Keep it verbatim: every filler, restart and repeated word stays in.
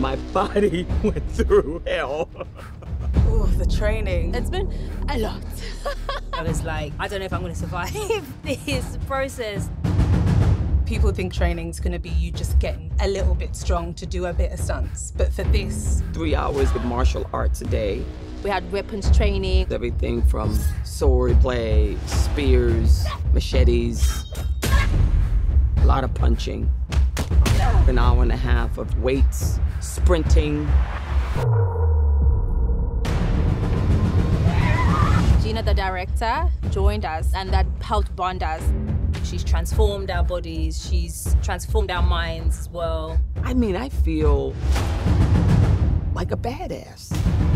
My body went through hell. Oh, the training. It's been a lot. I was like, I don't know if I'm going to survive this process. People think training's going to be you just getting a little bit strong to do a bit of stunts. But for this... Three hours of martial arts a day. We had weapons training. Everything from sword play, spears, machetes, a lot of punching. An hour and a half of weights, sprinting. Gina, the director, joined us, and that helped bond us. She's transformed our bodies, she's transformed our minds as well. I mean, I feel like a badass.